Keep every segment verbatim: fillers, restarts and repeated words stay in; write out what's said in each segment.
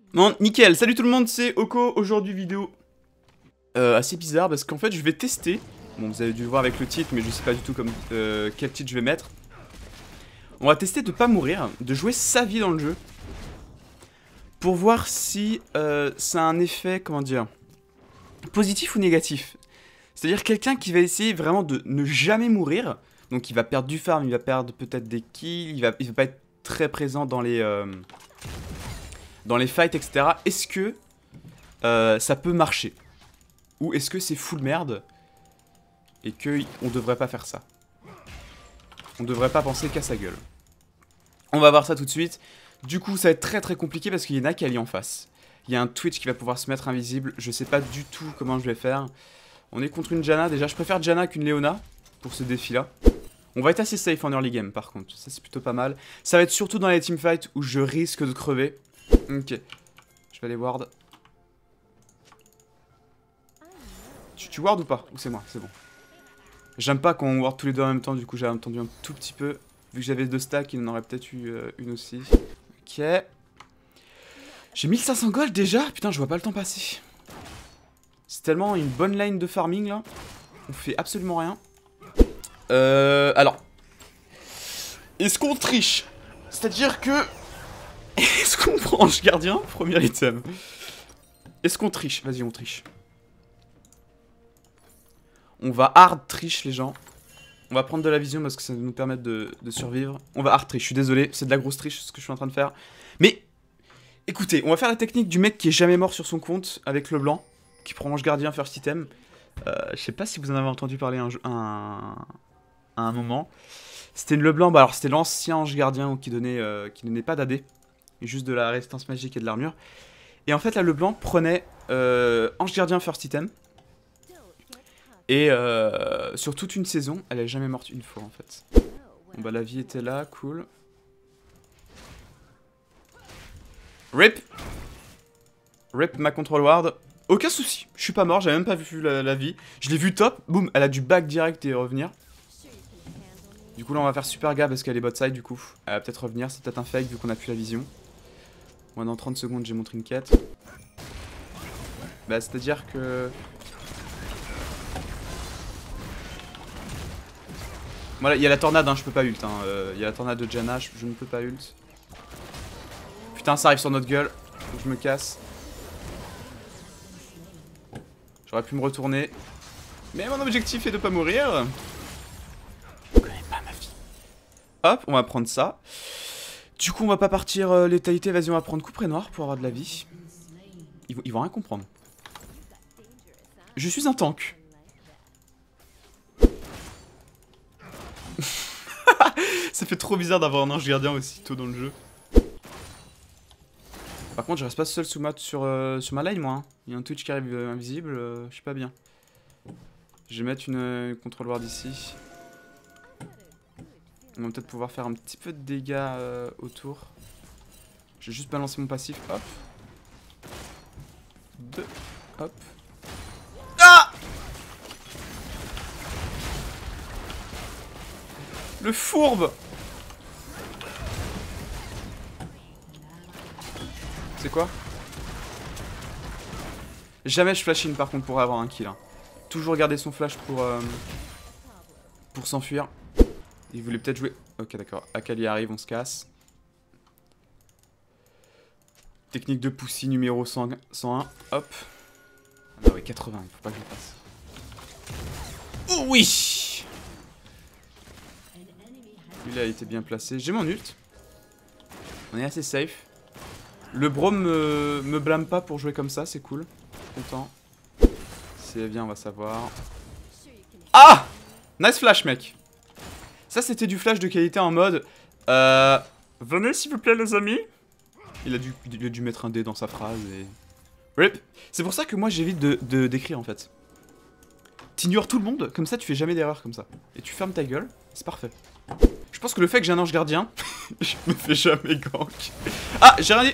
Bon, nickel, salut tout le monde, c'est Oko. Aujourd'hui vidéo euh, assez bizarre parce qu'en fait je vais tester. Bon, vous avez dû le voir avec le titre, mais je sais pas du tout comme euh, quel titre je vais mettre. On va tester de pas mourir, de jouer sa vie dans le jeu. Pour voir si euh, ça a un effet, comment dire, positif ou négatif. C'est-à-dire quelqu'un qui va essayer vraiment de ne jamais mourir. Donc il va perdre du farm, il va perdre peut-être des kills, il va, il va pas être très présent dans les... Euh, dans les fights, et cetera. Est-ce que euh, ça peut marcher? Ou est-ce que c'est full merde et qu'on devrait pas faire ça? On devrait pas penser qu'à sa gueule. On va voir ça tout de suite. Du coup, ça va être très très compliqué parce qu'il y en a qui allient en face. Il y a un Twitch qui va pouvoir se mettre invisible. Je sais pas du tout comment je vais faire. On est contre une Janna. Déjà, je préfère Janna qu'une Leona pour ce défi-là. On va être assez safe en early game par contre. Ça, c'est plutôt pas mal. Ça va être surtout dans les teamfights où je risque de crever. Ok. Je vais aller ward. Tu, tu ward ou pas? Ou c'est moi? C'est bon. J'aime pas quand on ward tous les deux en même temps. Du coup, j'ai entendu un tout petit peu. Vu que j'avais deux stacks, il en aurait peut-être eu euh, une aussi. Ok. J'ai mille cinq cents gold déjà? Putain, je vois pas le temps passer. C'est tellement une bonne line de farming là. On fait absolument rien. Euh. Alors. Est-ce qu'on triche? C'est-à-dire que. Est-ce qu'on prend Ange Gardien? Premier item. Est-ce qu'on triche? Vas-y, on triche. On va hard triche, les gens. On va prendre de la vision parce que ça va nous permettre de, de survivre. On va hard triche, je suis désolé, c'est de la grosse triche ce que je suis en train de faire. Mais, écoutez, on va faire la technique du mec qui est jamais mort sur son compte avec le blanc, qui prend Ange Gardien first item. Euh, je sais pas si vous en avez entendu parler un, un, à un moment. C'était une Leblanc, bah alors c'était l'ancien Ange Gardien qui donnait, euh, qui donnait pas d'A D. Juste de la résistance magique et de l'armure. Et en fait là le blanc prenait euh, Ange Gardien first item. Et euh, sur toute une saison, elle est jamais morte une fois en fait. Bon bah la vie était là, cool. Rip. Rip ma control ward. Aucun souci, je suis pas mort, j'avais même pas vu la, la vie. Je l'ai vu top, boum, elle a du back direct et revenir. Du coup là on va faire super gaffe parce qu'elle est bot side du coup. Elle va peut-être revenir, c'est peut-être un fake vu qu'on a plus la vision. Moi dans trente secondes j'ai mon trinket. Bah c'est à dire que... Voilà, il y a la tornade, hein, je peux pas ult. Il hein. euh, y a la tornade de Janna, je, je ne peux pas ult. Putain, ça arrive sur notre gueule. Faut que je me casse. J'aurais pu me retourner. Mais mon objectif est de pas mourir. Je connais pas ma vie. Hop, on va prendre ça. Du coup, on va pas partir euh, létalité. Vas-y, on va prendre coup noir pour avoir de la vie. Ils vont, ils vont rien comprendre. Je suis un tank. Ça fait trop bizarre d'avoir un ange gardien aussi tôt dans le jeu. Par contre, je reste pas seul sous ma, sur, euh, sur ma line, moi. Hein. Il y a un Twitch qui arrive euh, invisible, euh, je suis pas bien. Je vais mettre une, une control ward ici. On va peut-être pouvoir faire un petit peu de dégâts euh, autour. Je vais juste balancer mon passif, hop. Deux, hop. Ah! Le fourbe! C'est quoi? Jamais je flash in par contre pour avoir un kill. Hein. Toujours garder son flash pour euh, pour s'enfuir. Il voulait peut-être jouer. Ok d'accord. Akali arrive, on se casse. Technique de Poussy numéro cent un. Hop. Ah ouais quatre-vingts, il faut pas que je le fasse. Oh oui! Lui là il était bien placé. J'ai mon ult. On est assez safe. Le bro me, me blâme pas pour jouer comme ça, c'est cool. Content. Si elle vient, on va savoir. Ah! Nice flash, mec. Ça, c'était du flash de qualité en mode... Euh... Venez, s'il vous plaît, les amis. Il a dû, il a dû mettre un dé dans sa phrase et... Rip. C'est pour ça que moi, j'évite de, de d'écrire, en fait. T'ignores tout le monde, comme ça, tu fais jamais d'erreur comme ça. Et tu fermes ta gueule, c'est parfait. Je pense que le fait que j'ai un ange gardien, je me fais jamais gank. Ah, j'ai rien dit.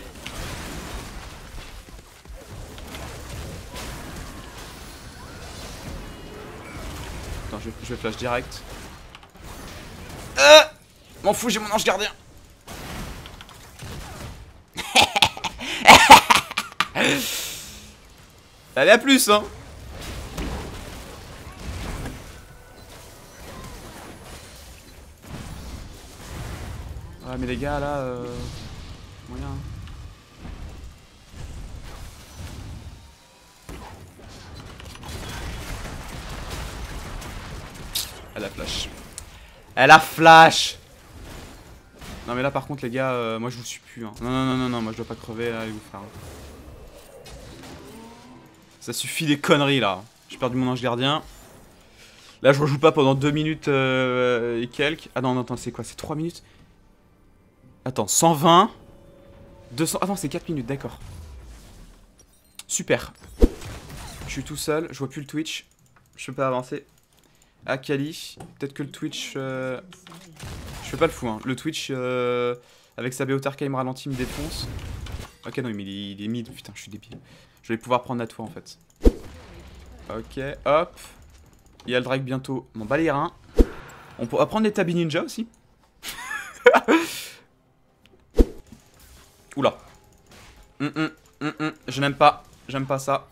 Attends, je vais, je vais flash direct. Euh M'en fous, j'ai mon ange gardien. Allez, à plus, hein. Ouais, mais les gars, là... Euh... Moyen. Elle a flash. Elle a flash. Non mais là par contre les gars, euh, moi je vous suis plus hein. Non non non non non, moi je dois pas crever là et vous faire. Ça suffit des conneries là. J'ai perdu mon ange gardien. Là je rejoue pas pendant deux minutes euh, et quelques. Ah non non attends c'est quoi? C'est trois minutes? Attends, cent vingt deux cents... Ah non c'est quatre minutes, d'accord. Super. Je suis tout seul, je vois plus le Twitch. Je peux pas avancer. Akali, peut-être que le Twitch... Euh... Je fais pas le fou, hein. Le Twitch, euh... avec sa B O Tarka, il me ralentit, il me défonce. Ok, non, mais il est, il est mid. Putain, je suis débile. Je vais pouvoir prendre la tour, en fait. Ok, hop. Il y a le drag bientôt. M'en bat les reins. On pourra prendre les Tabi Ninja aussi. Oula. Mm -mm, mm -mm. Je n'aime pas. J'aime pas ça.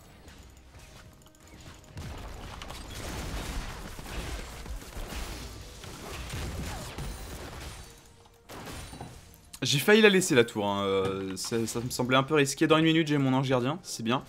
J'ai failli la laisser la tour, hein. euh, ça, ça me semblait un peu risqué. Dans une minute j'ai mon ange gardien, c'est bien.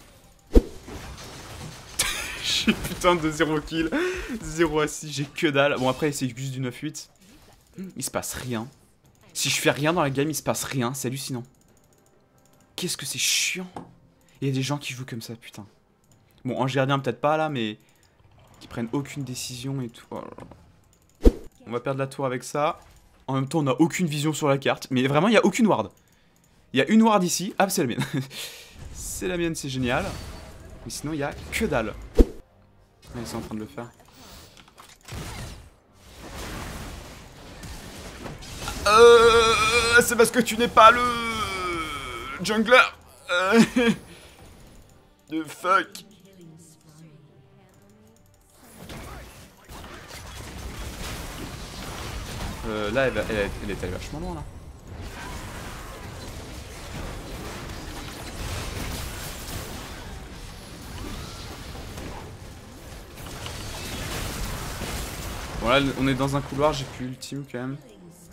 J'ai putain de zéro kill, zéro assis, j'ai que dalle. Bon après c'est juste du neuf huit. Il se passe rien. Si je fais rien dans la game il se passe rien, c'est hallucinant. Qu'est-ce que c'est chiant. Il y a des gens qui jouent comme ça, putain. Bon ange gardien peut-être pas là mais... Qui prennent aucune décision et tout. Oh là là. On va perdre la tour avec ça. En même temps, on n'a aucune vision sur la carte. Mais vraiment, il n'y a aucune ward. Il y a une ward ici. Ah, c'est la mienne. C'est la mienne, c'est génial. Mais sinon, il n'y a que dalle. Ah, ils sont en train de le faire. Euh, c'est parce que tu n'es pas le... jungler. Euh... The fuck. Euh, là, elle, elle, elle est allée vachement loin, là. Bon, là, on est dans un couloir, j'ai plus ultime, quand même.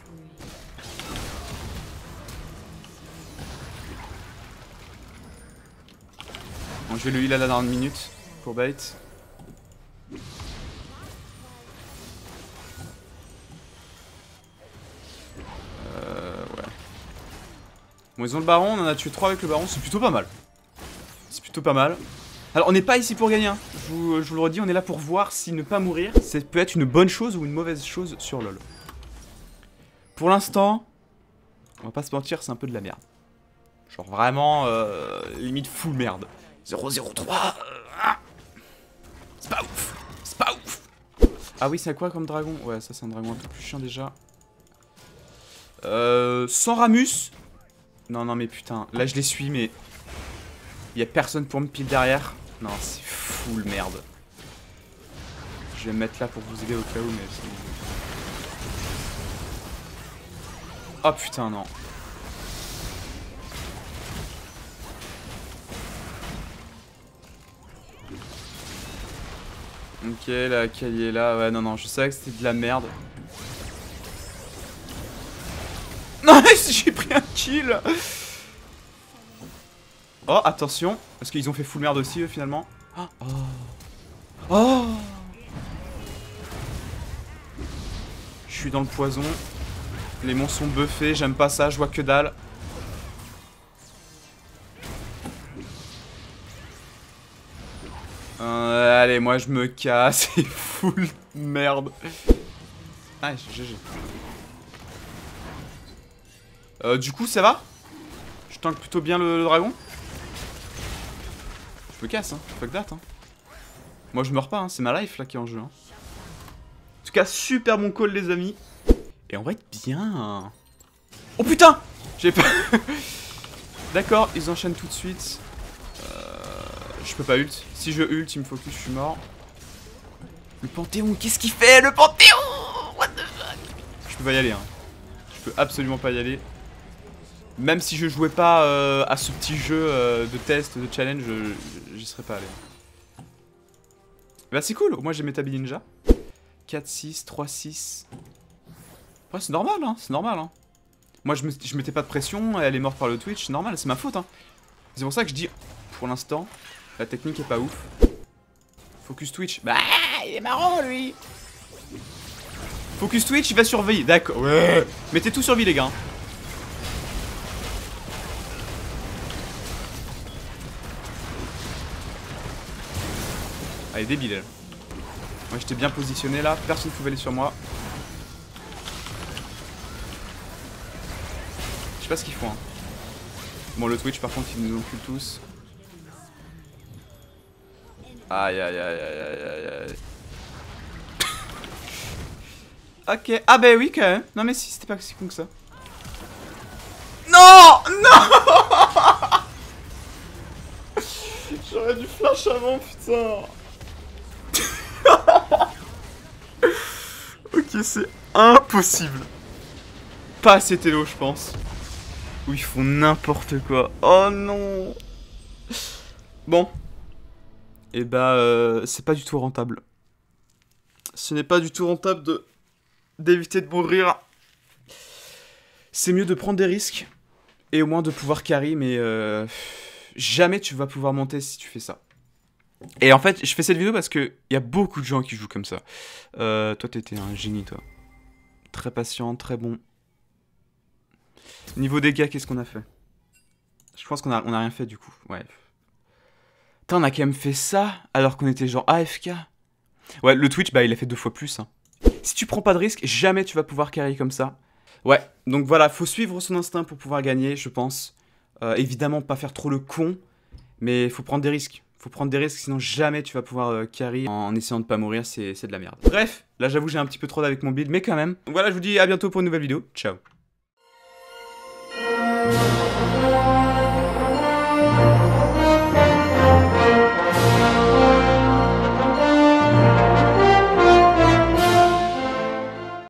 Bon, je vais le heal à la dernière minute, pour bait. Bon, ils ont le baron, on en a tué trois avec le baron, c'est plutôt pas mal. C'est plutôt pas mal. Alors, on n'est pas ici pour gagner, hein. je, vous, je vous le redis, on est là pour voir si ne pas mourir, ça peut être une bonne chose ou une mauvaise chose sur LoL. Pour l'instant, on va pas se mentir, c'est un peu de la merde. Genre vraiment, euh, limite full merde. zéro zéro trois, euh, c'est pas ouf, c'est pas ouf. Ah oui, c'est quoi comme dragon? Ouais, ça c'est un dragon un peu plus chiant déjà. Euh, sans Ramus. Non, non, mais putain, là je les suis, mais... Il y a personne pour me pile derrière. Non, c'est full merde. Je vais me mettre là pour vous aider au cas où, mais... Oh putain, non. Ok, la Kali est là. Ouais, non, non, je savais que c'était de la merde. Nice, j'ai pris un kill. Oh, attention. Parce qu'ils ont fait full merde aussi, eux, finalement. Oh. Oh. Je suis dans le poison. Les monstres sont buffés, j'aime pas ça, je vois que dalle. Euh, allez, moi je me casse, c'est full merde. Ah, G G. Euh, du coup, ça va? Je tank plutôt bien le, le dragon. Je me casse, hein. Fuck that, hein. Moi, je meurs pas, hein. C'est ma life là qui est en jeu. Hein. En tout cas, super bon call, les amis. Et on va être bien. Oh putain! J'ai pas. D'accord, ils enchaînent tout de suite. Euh, je peux pas ult. Si je ult, il me focus, je suis mort. Le Panthéon, qu'est-ce qu'il fait? Le Panthéon! What the fuck? Je peux pas y aller, hein. Je peux absolument pas y aller. Même si je jouais pas euh, à ce petit jeu euh, de test, de challenge, j'y serais pas allé. Bah c'est cool, moi j'ai mes Tabi Ninja. quatre six, trois six. Ouais c'est normal hein, c'est normal hein. Moi je, me, je mettais pas de pression, elle est morte par le Twitch, c'est normal, c'est ma faute hein. C'est pour ça que je dis, pour l'instant, la technique est pas ouf. Focus Twitch, bah il est marrant lui. Focus Twitch, il va surveiller, d'accord, ouais. Mettez tout sur vie les gars. Elle est débile elle. Moi j'étais bien positionné là, personne ne pouvait aller sur moi. Je sais pas ce qu'ils font hein. Bon le Twitch par contre ils nous enculent tous. Aïe aïe aïe aïe aïe aïe aïe. Ok, ah bah oui quand même. Non mais si, c'était pas si con que ça. Non. Non. J'aurais dû flash avant putain. Ok, c'est impossible. Pas assez télo, je pense. Où ils font n'importe quoi. Oh non. Bon. Et bah, euh, c'est pas du tout rentable. Ce n'est pas du tout rentable de d'éviter de mourir. C'est mieux de prendre des risques. Et au moins de pouvoir carry, mais euh, jamais tu vas pouvoir monter si tu fais ça. Et en fait, je fais cette vidéo parce que il y a beaucoup de gens qui jouent comme ça. Euh, toi, t'étais un génie, toi. Très patient, très bon. Niveau dégâts, qu'est-ce qu'on a fait? Je pense qu'on a, on a rien fait du coup. Ouais. Putain, on a quand même fait ça alors qu'on était genre A F K. Ouais, le Twitch, bah il a fait deux fois plus. Hein. Si tu prends pas de risque, jamais tu vas pouvoir carry comme ça. Ouais, donc voilà, faut suivre son instinct pour pouvoir gagner, je pense. Euh, évidemment, pas faire trop le con, mais faut prendre des risques. Faut prendre des risques, sinon jamais tu vas pouvoir euh, carry en, en essayant de pas mourir, c'est de la merde. Bref, là j'avoue j'ai un petit peu trop avec mon build, mais quand même. Donc voilà, je vous dis à bientôt pour une nouvelle vidéo. Ciao.